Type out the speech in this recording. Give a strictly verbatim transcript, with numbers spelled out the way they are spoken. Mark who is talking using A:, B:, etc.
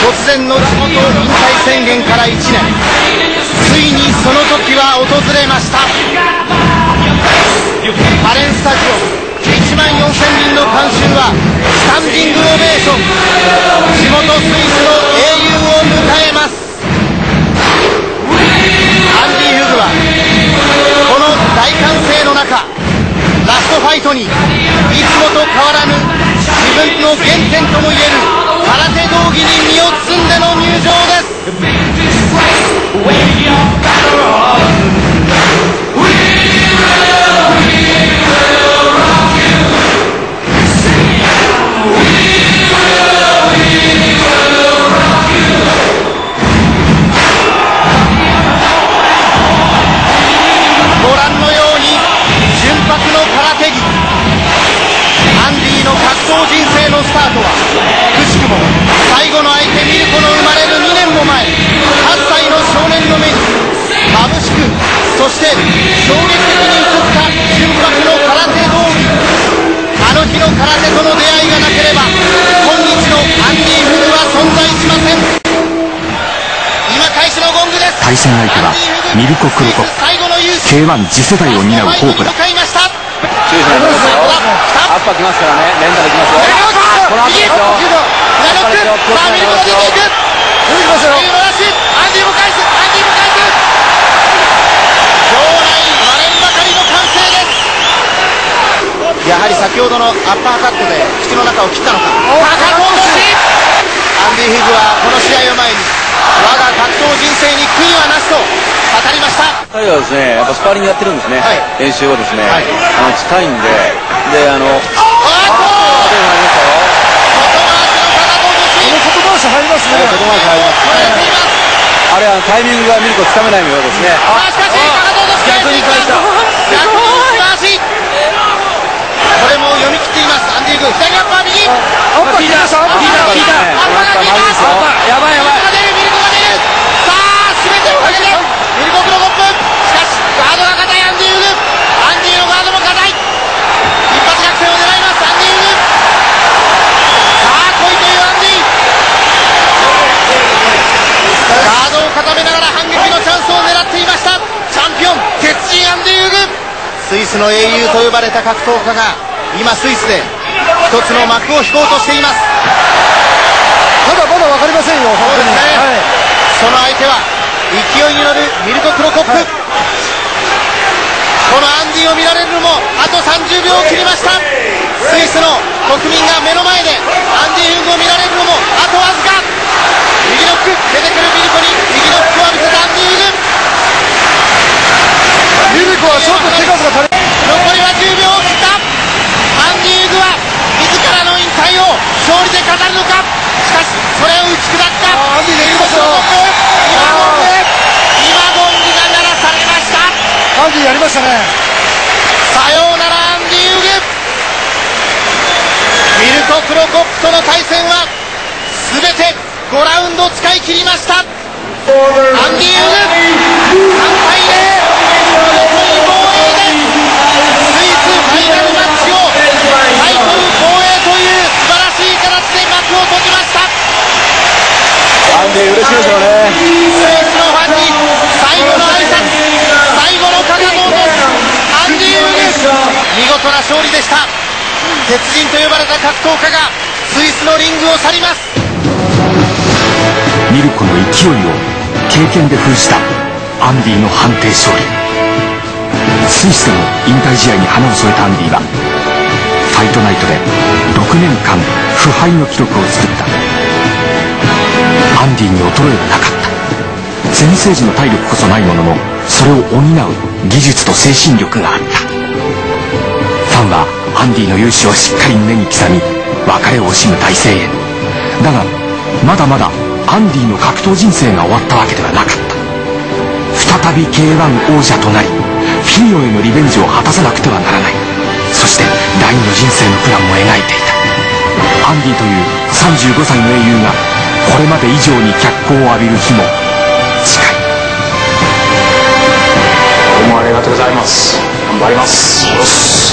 A: 突然の地元引退宣言からいちねん、ついにその時は訪れました。パレンスタジオいちまんよんせんにんの観衆はスタンディングオベーション、地元スイスの英雄を迎えます。アンディ・フグはこの大歓声の中、ラストファイトにいつもと変わらぬ自分の原点ともいえる空手道着に身を包んでの入場です。ご覧のように純白の空手着、アンディの格闘人生のスタートはくしくも最後の相手ミルコの生まれるにねんも前、はっさいの少年の目に眩しく、そして衝撃的に映った純白の空手道着。あの日の空手との出会いがなければ今日のアンディ・フグは存在しません。今開始のゴングです。
B: 対戦相手はミルコ・クロコフ、 ケーワン 次世代を担うホープだ。
C: 注意しないとですよ。アッパー来ますからね。連打できますよ。この後ですよ。
A: 裏ノック、さあミルコが出ていく。続きますよ。アンディも返す、アンディも返す。場内割れんばかりの歓声です。やはり先ほどのアッパーカットで口の中を切ったのか。かかと落とし。アンディ・フグはこの試合を前に我が格闘人生に悔いはなしと語りました。
C: 彼はですね、やっぱスパーリングやってるんですね。はい、練習はですね、はい、あの近いんで、であの。あっと。
A: 外回し入りますね。
C: 外回し入りますね。あれはタイミングが見るとつかめないようですね。
A: あ、しかしかかと落とし
C: 逆に返した。
A: 逆に回し。これも読み切っています。アンディ・フグ、左アッパー右。アッパー聞いた。アッパー聞いた。アッパーが聞いた。
C: やばいやばい。
A: ミルコが出る。さあ全てをかけてミルコ・クロコップ。しかしガードが硬いアンディ・フグ。アンディのガードも硬い。一発逆転を狙います。アンディ・フグ。さあ来いというアンディ。ガードを固めながら反撃のチャンスを狙っていました。チャンピオン鉄人アンディ・フグ。スイスの英雄と呼ばれた格闘家が今スイスで一つの幕を引こうとしています。
D: まだまだ分かりませんよ。
A: そうですね、はい、その相手は勢いに乗るミルコ・クロコップ、はい、このアンディを見られるのもあとさんじゅうびょうを切りました。スイスの国民が目の前でアンディ・フグを見られるのもあとわずか。右ノック、出てくるミルコに右ノックを浴びせたアンディ・フグ。
D: ミルコはちょっと手数が足りない。
A: 残りはじゅうびょうを切った。アンディ・フグは自らの引退を勝利で飾るのか。しかしそれを打ち砕った。
D: アンディでいきますよ。
A: 今ゴング、今ゴングが鳴らされました。
D: アンディやりましたね。
A: さようならアンディ・フグ。ミルコ・クロコップとの対戦は全てごラウンド使い切りました。アンディ・フグさんたいゼロ、防衛でスイスファイナルマッチをタイトル防衛という素晴らしい形で幕を閉じました。
C: アンディ嬉しいでしょうね。
A: スイスのファンに最後の挨拶、最後のかかとを落とすアンディ・フグ、見事な勝利でした。鉄人と呼ばれた格闘家がスイスのリングを去ります。
B: ミルコの勢いを経験で封じたアンディの判定勝利。スイスでの引退試合に花を添えたアンディはファイトナイトでろくねんかん不敗の記録を作った。アンディに衰えはなかった。全盛時の体力こそないものの、それを補う技術と精神力があった。ファンはアンディの勇姿をしっかり胸に刻み、別れを惜しむ大声援だが、まだまだアンディの格闘人生が終わったわけではなかった。再び ケーワン 王者となり、フィリオへのリベンジを果たさなくてはならない。そして第二の人生のプランも描いていた。アンディというさんじゅうごさいの英雄がこれまで以上に脚光を浴びる日も近い。
E: どうもありがとうございます。頑張ります。